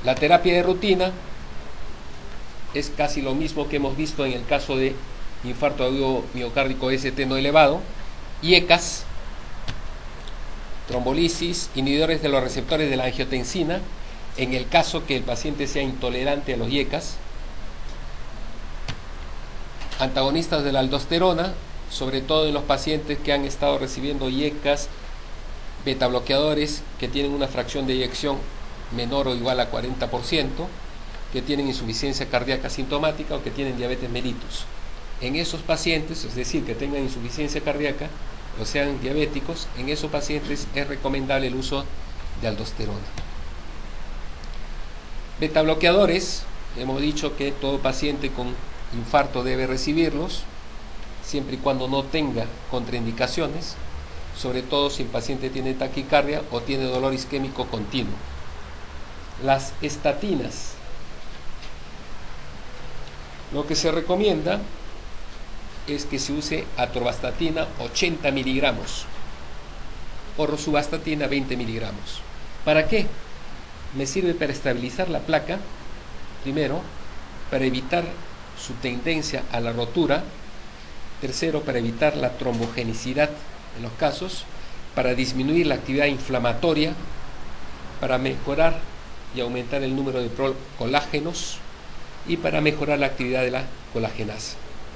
La terapia de rutina es casi lo mismo que hemos visto en el caso de infarto agudo miocárdico ST no elevado, IECAS, trombolisis, inhibidores de los receptores de la angiotensina, en el caso que el paciente sea intolerante a los IECAS, antagonistas de la aldosterona, sobre todo en los pacientes que han estado recibiendo IECAS, beta bloqueadores que tienen una fracción de eyección menor o igual a 40%, que tienen insuficiencia cardíaca sintomática o que tienen diabetes mellitus. En esos pacientes, es decir, que tengan insuficiencia cardíaca o sean diabéticos, en esos pacientes es recomendable el uso de aldosterona. Beta bloqueadores, hemos dicho que todo paciente con infarto debe recibirlos, siempre y cuando no tenga contraindicaciones, sobre todo si el paciente tiene taquicardia o tiene dolor isquémico continuo. Las estatinas, lo que se recomienda es que se use atorvastatina 80 miligramos o rosuvastatina 20 miligramos. ¿Para qué? Me sirve para estabilizar la placa, primero, para evitar su tendencia a la rotura, tercero, para evitar la trombogenicidad en los casos, para disminuir la actividad inflamatoria, para mejorar y aumentar el número de colágenos y para mejorar la actividad de la colagenasa.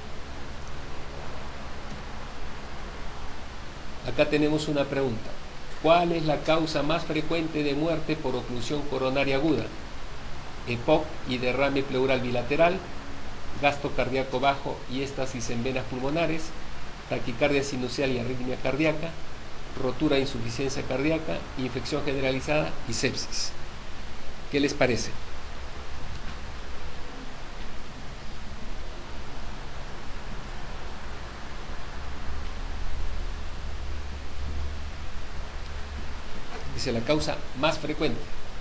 Acá tenemos una pregunta. ¿Cuál es la causa más frecuente de muerte por oclusión coronaria aguda? EPOC y derrame pleural bilateral, gasto cardíaco bajo y éstasis en venas pulmonares, taquicardia sinusial y arritmia cardíaca, rotura e insuficiencia cardíaca, infección generalizada y sepsis. ¿Qué les parece? Dice la causa más frecuente.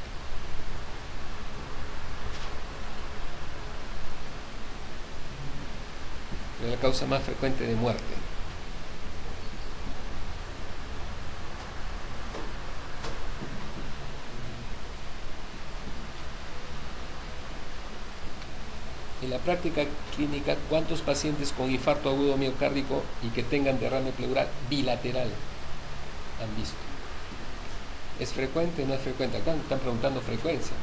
La causa más frecuente de muerte. En la práctica clínica, ¿cuántos pacientes con infarto agudo miocárdico y que tengan derrame pleural bilateral han visto? ¿Es frecuente o no es frecuente? Acá están preguntando frecuencia.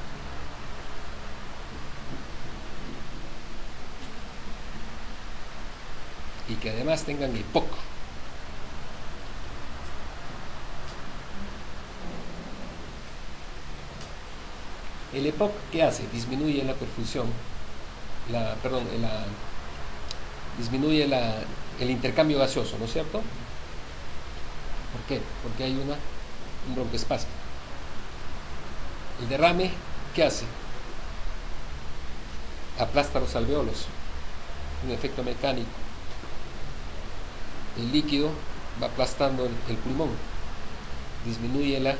Y que además tengan EPOC. El EPOC, ¿qué hace? Disminuye la perfusión, disminuye el intercambio gaseoso, ¿no es cierto? ¿Por qué? Porque hay un broncoespasmo. El derrame, ¿qué hace? Aplasta los alveolos, un efecto mecánico. El líquido va aplastando el pulmón, disminuye la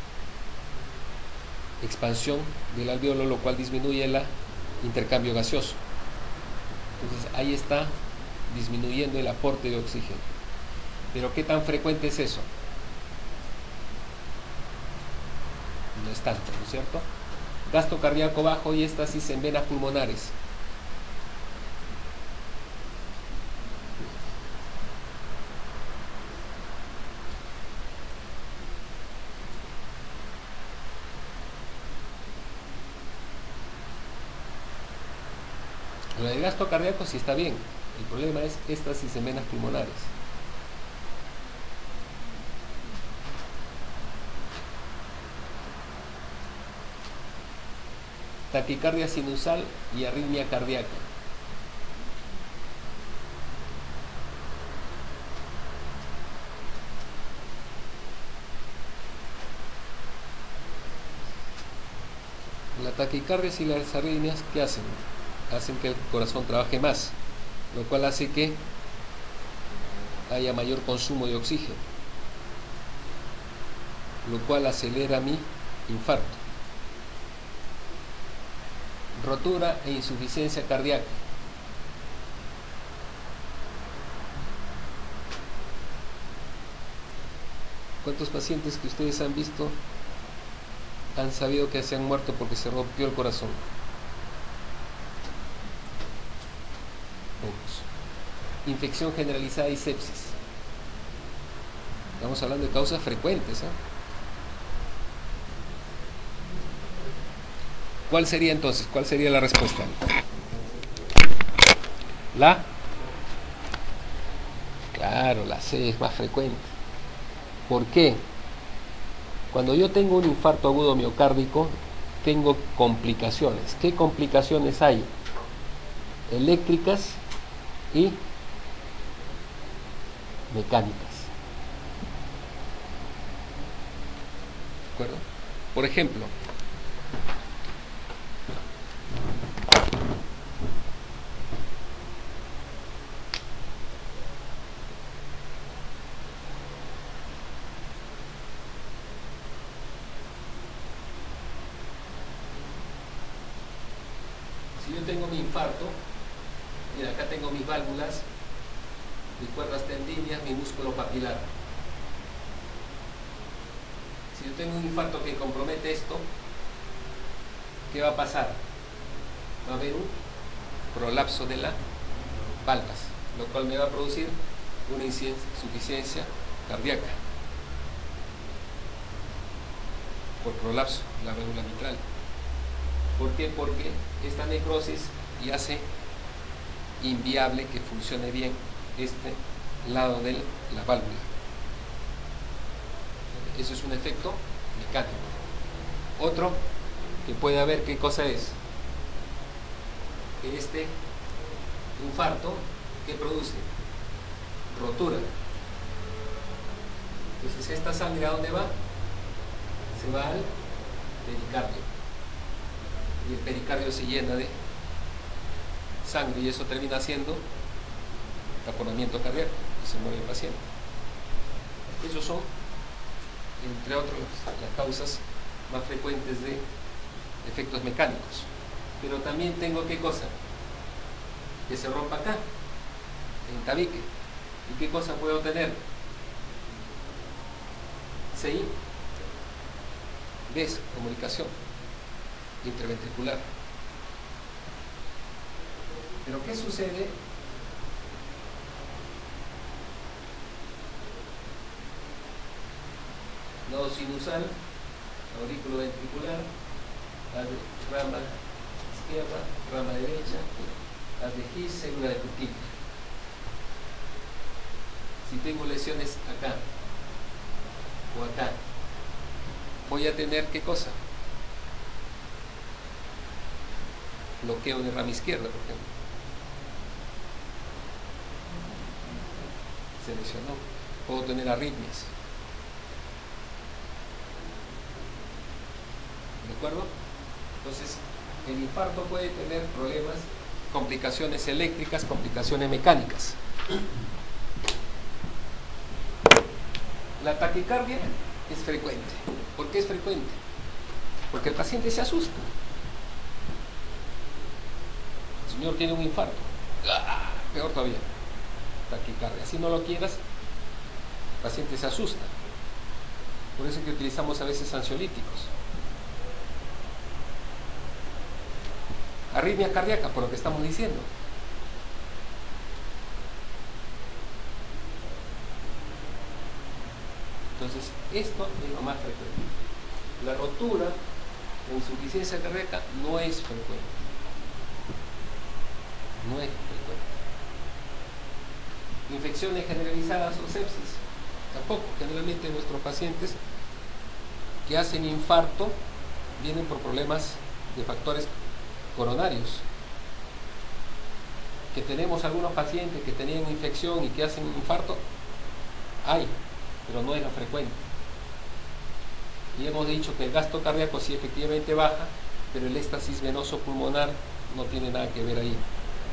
expansión del alveolo, lo cual disminuye el intercambio gaseoso. Entonces ahí está disminuyendo el aporte de oxígeno. Pero ¿qué tan frecuente es eso? No es tanto, ¿no es cierto? Gasto cardíaco bajo y éstasis en venas pulmonares. Lo del gasto cardíaco sí está bien. El problema es éstasis en venas pulmonares. Taquicardia sinusal y arritmia cardíaca. La taquicardia y las arritmias, ¿qué hacen? Hacen que el corazón trabaje más, lo cual hace que haya mayor consumo de oxígeno, lo cual acelera mi infarto. Rotura e insuficiencia cardíaca. ¿Cuántos pacientes que ustedes han visto han sabido que se han muerto porque se rompió el corazón? Pocos. Infección generalizada y sepsis. Estamos hablando de causas frecuentes, ¿eh? ¿Cuál sería entonces? ¿Cuál sería la respuesta? Claro, la C es más frecuente. ¿Por qué? Cuando yo tengo un infarto agudo miocárdico, tengo complicaciones. ¿Qué complicaciones hay? Eléctricas y mecánicas. ¿De acuerdo? Por ejemplo, si yo tengo mi infarto, mira, acá tengo mis válvulas, mis cuerdas tendinias, mi músculo papilar. Si yo tengo un infarto que compromete esto, ¿qué va a pasar? Va a haber un prolapso de las válvulas, lo cual me va a producir una insuficiencia cardíaca por prolapso de la válvula mitral. ¿Por qué? Porque esta necrosis y hace inviable que funcione bien este lado de la válvula. Eso es un efecto mecánico. Otro que puede haber, ¿qué cosa es? Que este infarto, ¿qué produce? Rotura. Entonces esta sangre, ¿a dónde va? Se va al pericardio. Y el pericardio se llena de sangre y eso termina siendo taponamiento cardíaco y se muere el paciente. Esos son, entre otros, las causas más frecuentes de efectos mecánicos. Pero también tengo, ¿qué cosa? Que se rompa acá, en tabique. ¿Y qué cosa puedo tener? CI, descomunicación interventricular. Pero ¿qué sucede? Nodo sinusal, aurículo ventricular, rama izquierda, rama derecha, haz de His, célula de Purkinje. Si tengo lesiones acá o acá, voy a tener, ¿qué cosa? Bloqueo de rama izquierda, por ejemplo. Se lesionó. Puedo tener arritmias. ¿De acuerdo? Entonces, el infarto puede tener problemas, complicaciones eléctricas, complicaciones mecánicas. La taquicardia es frecuente. ¿Por qué es frecuente? Porque el paciente se asusta. El señor tiene un infarto. ¡Ah! Peor todavía. Taquicardia. Si no lo quieras, el paciente se asusta. Por eso es que utilizamos a veces ansiolíticos. Arritmia cardíaca, por lo que estamos diciendo. Entonces, esto es lo más frecuente. La rotura o insuficiencia cardíaca no es frecuente. No es frecuente. Infecciones generalizadas o sepsis, tampoco. Generalmente nuestros pacientes que hacen infarto vienen por problemas de factores coronarios. Que tenemos algunos pacientes que tenían infección y que hacen infarto, hay, pero no es lo frecuente. Y hemos dicho que el gasto cardíaco sí efectivamente baja, pero el éxtasis venoso pulmonar no tiene nada que ver ahí.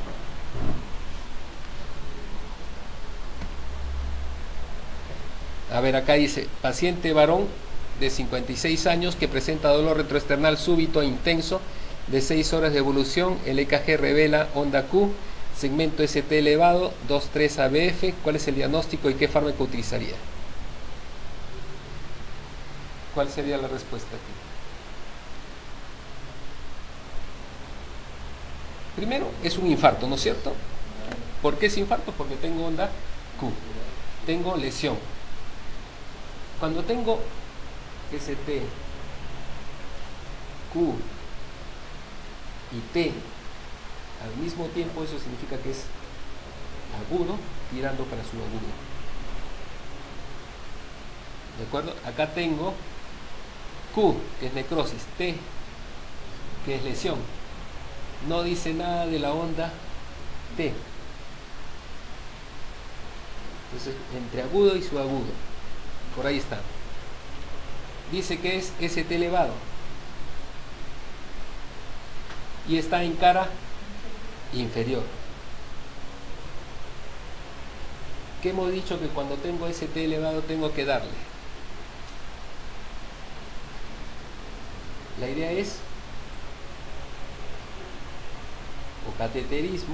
A ver, acá dice, paciente varón de 56 años que presenta dolor retroesternal súbito e intenso de 6 horas de evolución, el EKG revela onda Q, segmento ST elevado, 2,3 ABF, ¿cuál es el diagnóstico y qué fármaco utilizaría? ¿Cuál sería la respuesta aquí? Primero, es un infarto, ¿no es cierto? ¿Por qué es infarto? Porque tengo onda Q, tengo lesión. Cuando tengo ST, Q y T al mismo tiempo, eso significa que es agudo tirando para subagudo. ¿De acuerdo? Acá tengo Q, que es necrosis, T, que es lesión. No dice nada de la onda T. Entonces, entre agudo y subagudo. Por ahí está. Dice que es ST elevado. Y está en cara inferior. ¿Qué hemos dicho? Que cuando tengo ST elevado tengo que darle. La idea es o cateterismo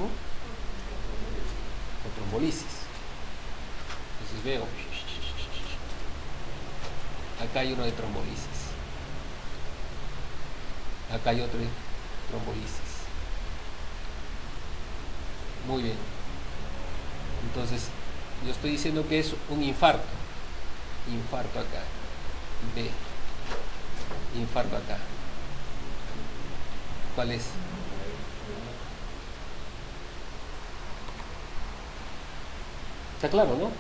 o trombolisis. Entonces veo, acá hay uno de trombolisis, acá hay otro de trombolisis. Muy bien. Entonces yo estoy diciendo que es un infarto. Infarto acá. B. Infarto acá. ¿Cuál es? Está claro, ¿no?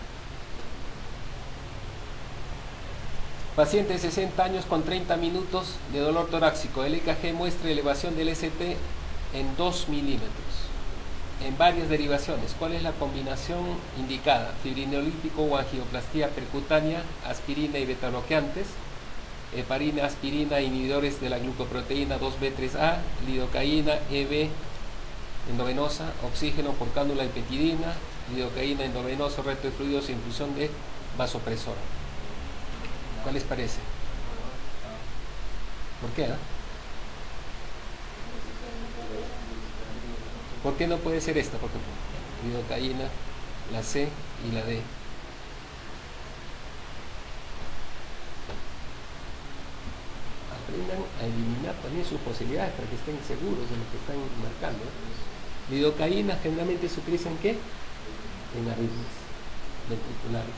Paciente de 60 años con 30 minutos de dolor torácico. El EKG muestra elevación del ST en 2 milímetros. En varias derivaciones. ¿Cuál es la combinación indicada? Fibrinolítico o angioplastía percutánea, aspirina y betabloqueantes, heparina, aspirina, inhibidores de la glucoproteína 2B3A, lidocaína, EB endovenosa, oxígeno por cánula y petidina, lidocaína endovenoso, reto de fluidos e infusión de vasopresora. ¿Cuál les parece? ¿Por qué? ¿Por qué no puede ser esta, por ejemplo? Lidocaína, la C y la D. Aprendan a eliminar también sus posibilidades para que estén seguros de lo que están marcando. Lidocaína generalmente se utiliza ¿en qué? En arritmias ventriculares.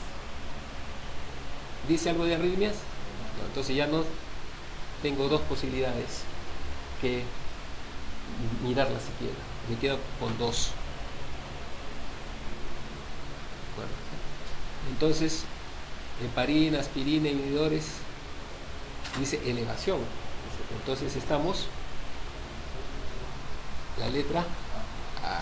¿Dice algo de arritmias? No, entonces ya no tengo dos posibilidades que mirarlas siquiera. Me quedo con dos. Bueno, entonces, heparina, aspirina, inhibidores, dice elevación. Entonces estamos, la letra A.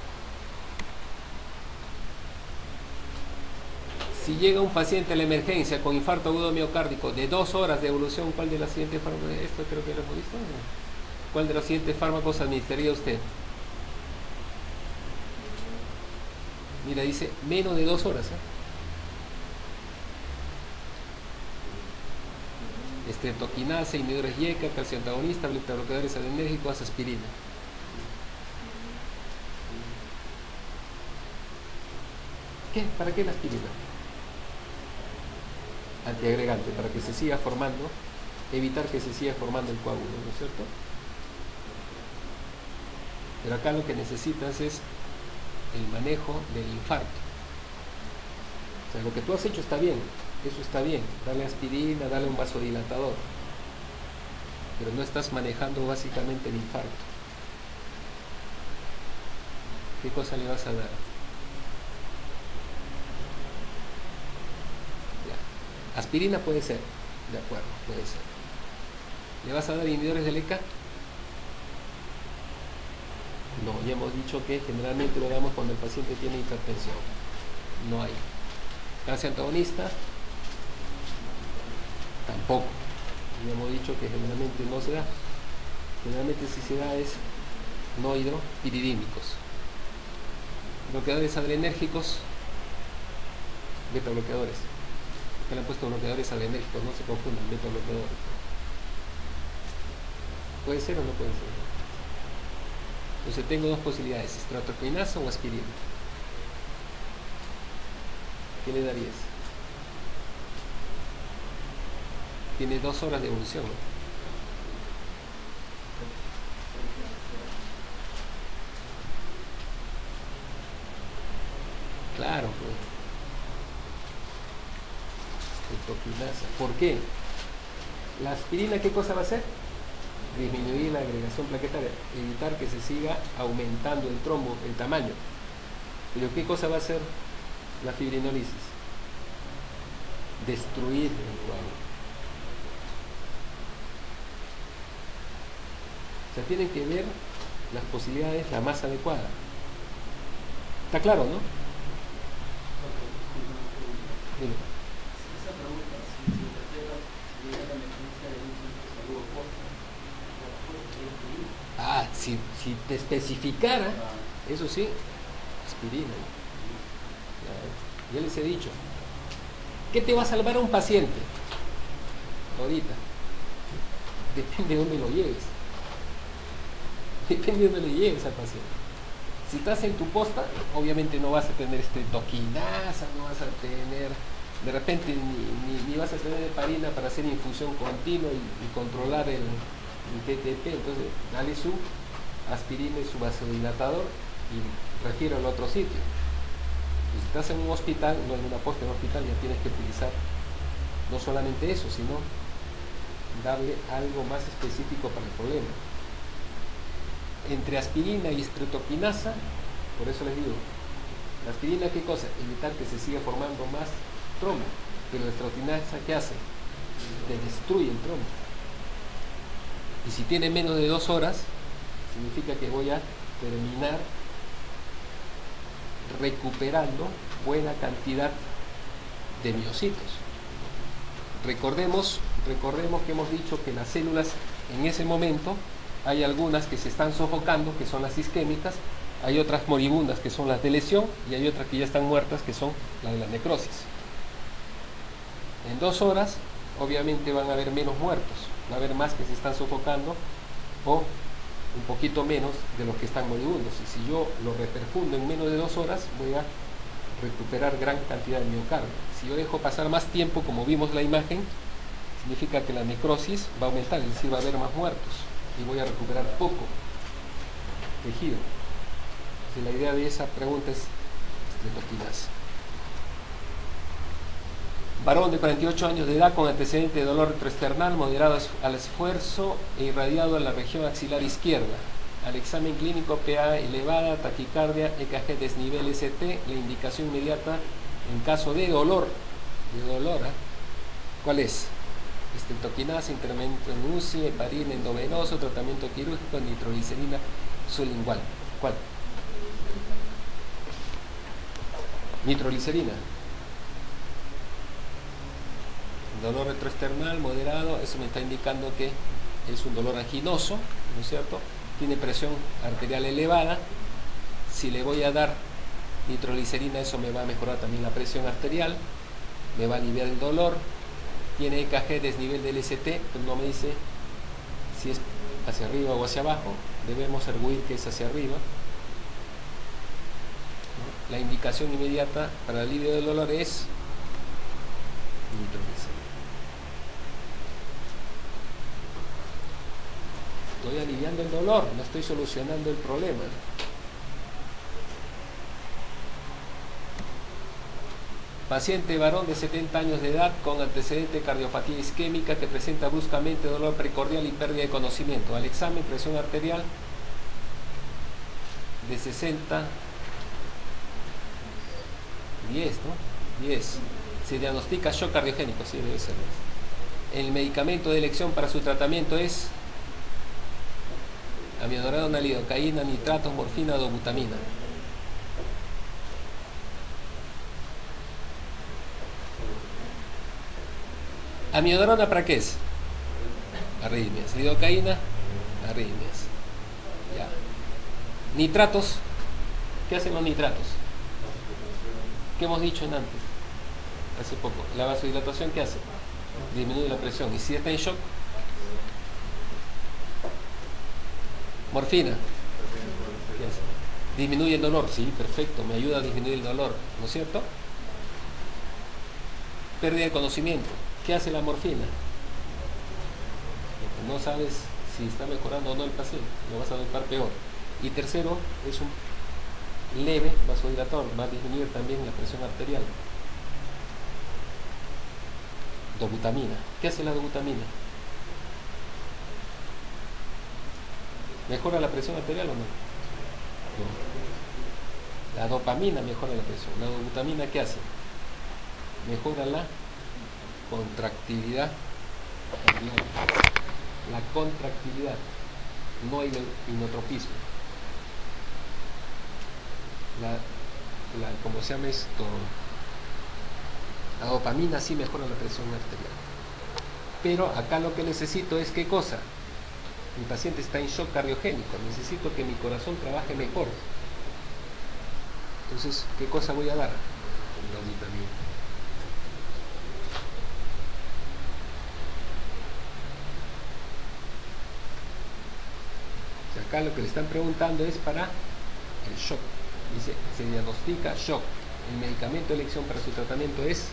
Si llega un paciente a la emergencia con infarto agudo miocárdico de 2 horas de evolución, ¿cuál de los siguientes fármacos? Esto creo que lo hemos visto. ¿Cuál de los siguientes fármacos administraría usted? Mira, dice menos de 2 horas. Estreptoquinasa, inhibidores YECA, calcio antagonista, beta-bloqueadores adrenérgicos, aspirina. ¿Qué? ¿Para qué la aspirina? Antiagregante, para que se siga formando, evitar que se siga formando el coágulo, ¿no es cierto? Pero acá lo que necesitas es el manejo del infarto. O sea, lo que tú has hecho está bien, eso está bien, dale aspirina, dale un vasodilatador, pero no estás manejando básicamente el infarto. ¿Qué cosa le vas a dar? Ya. Aspirina puede ser, de acuerdo, puede ser. ¿Le vas a dar inhibidores del ECA? No, ya hemos dicho que generalmente lo damos cuando el paciente tiene hipertensión. No hay. Calcio antagonista, tampoco. Ya hemos dicho que generalmente no se da. Generalmente si se da es no hidropiridímicos. Bloqueadores adrenérgicos, beta bloqueadores. Que le han puesto bloqueadores adrenérgicos, no se confundan, beta bloqueadores. ¿Puede ser o no puede ser? Entonces tengo dos posibilidades, estreptoquinasa o aspirina. ¿Qué le darías? Tiene 2 horas de evolución, ¿no? Cetoquinasa. ¿Por qué? La aspirina, ¿qué cosa va a hacer? Disminuir la agregación plaquetaria, evitar que se siga aumentando el trombo, el tamaño. Pero ¿qué cosa va a hacer la fibrinolisis? Destruir el coágulo. O sea, tienen que ver las posibilidades la más adecuada. ¿Está claro, no? Dime. Esa pregunta, si se refiere si llega la emergencia de un centro de salud oposta, Si te especificara, eso sí, aspirina. Ya les he dicho. ¿Qué te va a salvar a un paciente? Ahorita. Depende de dónde lo lleves. Depende de dónde le lleves al paciente. Si estás en tu posta, obviamente no vas a tener toquinasa, no vas a tener, de repente ni vas a tener heparina para hacer infusión continua y controlar el TTP. Entonces, dale su aspirina y su vasodilatador y refiero al otro sitio. Y si estás en un hospital, no en una posta, en un hospital, ya tienes que utilizar no solamente eso, sino darle algo más específico para el problema. Entre aspirina y estreptoquinasa, por eso les digo, la aspirina, ¿qué cosa? Evitar que se siga formando más trombo, pero la estreptoquinasa, ¿qué hace? Te destruye el trombo. Y si tiene menos de 2 horas, significa que voy a terminar recuperando buena cantidad de miocitos. Recordemos que hemos dicho que las células en ese momento hay algunas que se están sofocando, que son las isquémicas, hay otras moribundas, que son las de lesión, y hay otras que ya están muertas, que son las de la necrosis. En 2 horas, obviamente van a haber menos muertos, va a haber más que se están sofocando, o un poquito menos de los que están moribundos. Y si yo lo reperfundo en menos de 2 horas, voy a recuperar gran cantidad de miocardio. Si yo dejo pasar más tiempo, como vimos la imagen, significa que la necrosis va a aumentar, es decir, va a haber más muertos y voy a recuperar poco tejido. Entonces, la idea de esa pregunta es estreptoquinasa. Varón de 48 años de edad con antecedente de dolor retroesternal moderado al esfuerzo e irradiado en la región axilar izquierda. Al examen clínico, PA elevada, taquicardia, EKG desnivel ST, la indicación inmediata en caso de dolor. ¿Cuál es? Estreptoquinasa, internamiento en UCI, heparina endovenoso, tratamiento quirúrgico, nitroglicerina sublingual. ¿Cuál? Nitroglicerina. Dolor retroesternal moderado, eso me está indicando que es un dolor anginoso, ¿no es cierto? Tiene presión arterial elevada. Si le voy a dar nitroglicerina, eso me va a mejorar también la presión arterial, me va a aliviar el dolor. Tiene EKG desnivel del ST, pero no me dice si es hacia arriba o hacia abajo. Debemos arguir que es hacia arriba. La indicación inmediata para el alivio del dolor es nitroglicerina. Estoy aliviando el dolor, no estoy solucionando el problema. Paciente varón de 70 años de edad con antecedente de cardiopatía isquémica que presenta bruscamente dolor precordial y pérdida de conocimiento. Al examen, presión arterial de 60, 10, ¿no? 10. Se diagnostica shock cardiogénico, sí, debe ser. El medicamento de elección para su tratamiento es amiodarona, lidocaína, nitratos, morfina, dobutamina. Amiodarona, ¿para qué es? Arritmias. Lidocaína, arritmias. Ya. Nitratos, ¿qué hacen los nitratos? ¿Qué hemos dicho en antes? Hace poco. La vasodilatación, ¿qué hace? Disminuye la presión. ¿Y si está en shock? Morfina, ¿qué hace? Disminuye el dolor. Sí, perfecto, me ayuda a disminuir el dolor, ¿no es cierto? Pérdida de conocimiento. ¿Qué hace la morfina? No sabes si está mejorando o no el paciente, lo vas a notar peor. Y tercero, es un leve vasodilatador, va a disminuir también la presión arterial. dobutamina. ¿Qué hace la dobutamina? ¿Mejora la presión arterial o no? No. La dopamina mejora la presión. ¿La dobutamina qué hace? Mejora la contractilidad cardíaca. La contractilidad, no el inotropismo. ¿Cómo se llama esto? La dopamina sí mejora la presión arterial. Pero acá lo que necesito es ¿qué cosa? Mi paciente está en shock cardiogénico, necesito que mi corazón trabaje mejor. Entonces, ¿qué cosa voy a dar? La vitamina. O sea, acá lo que le están preguntando es para el shock. Dice, se diagnostica shock. El medicamento de elección para su tratamiento es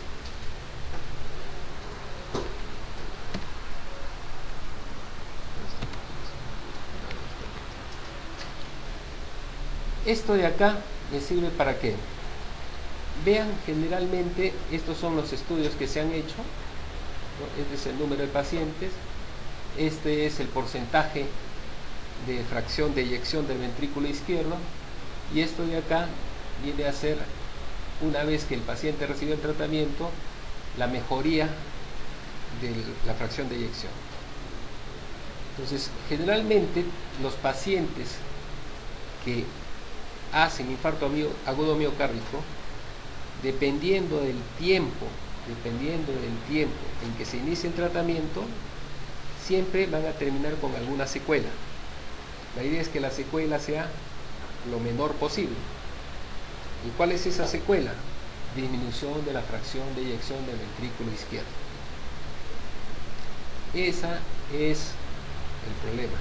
esto de acá. ¿Me sirve para qué? Vean, generalmente estos son los estudios que se han hecho, ¿no? Este es el número de pacientes, este es el porcentaje de fracción de eyección del ventrículo izquierdo, y esto de acá viene a ser, una vez que el paciente recibió el tratamiento, la mejoría de la fracción de eyección. Entonces, generalmente los pacientes que hacen infarto agudo miocárdico, dependiendo del tiempo en que se inicie el tratamiento, siempre van a terminar con alguna secuela. La idea es que la secuela sea lo menor posible. ¿Y cuál es esa secuela? Disminución de la fracción de eyección del ventrículo izquierdo. Ese es el problema.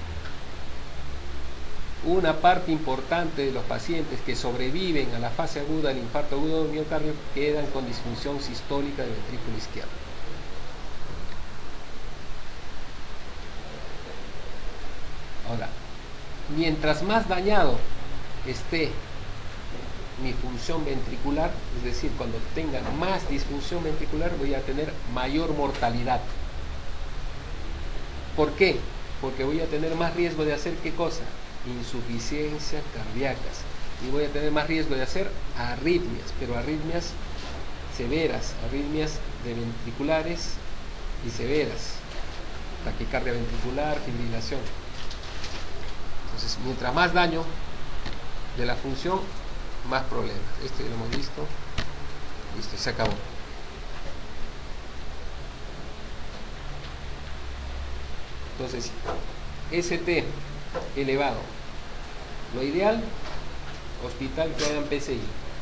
Una parte importante de los pacientes que sobreviven a la fase aguda del infarto agudo del miocardio quedan con disfunción sistólica del ventrículo izquierdo. Ahora, mientras más dañado esté mi función ventricular, es decir, cuando tenga más disfunción ventricular, voy a tener mayor mortalidad. ¿Por qué? Porque voy a tener más riesgo de hacer ¿qué cosa? Insuficiencia cardíacas, y voy a tener más riesgo de hacer arritmias, pero arritmias severas, arritmias de ventriculares y severas, taquicardia ventricular, fibrilación. Entonces, mientras más daño de la función, más problemas. Esto ya lo hemos visto. Listo, se acabó. Entonces, ST elevado. Lo ideal, hospital que hagan PCI.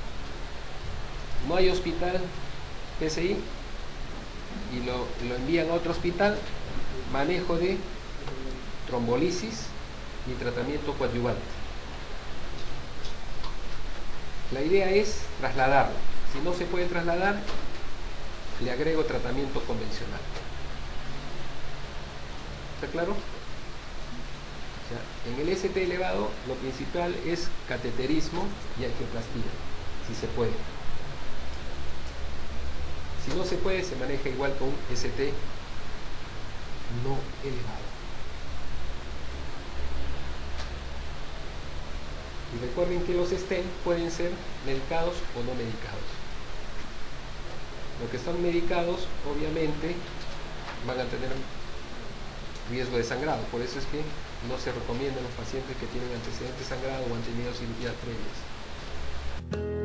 No hay hospital PCI y lo envían a otro hospital, manejo de trombolisis y tratamiento coadyuvante. La idea es trasladarlo. Si no se puede trasladar, le agrego tratamiento convencional. ¿Está claro? O sea, en el ST elevado lo principal es cateterismo y angioplastía, si se puede. Si no se puede, se maneja igual con un ST no elevado. Y recuerden que los stent pueden ser medicados o no medicados. Los que están medicados, obviamente, van a tener riesgo de sangrado. Por eso es que no se recomienda a los pacientes que tienen antecedentes de sangrado o han tenido cirugías previas.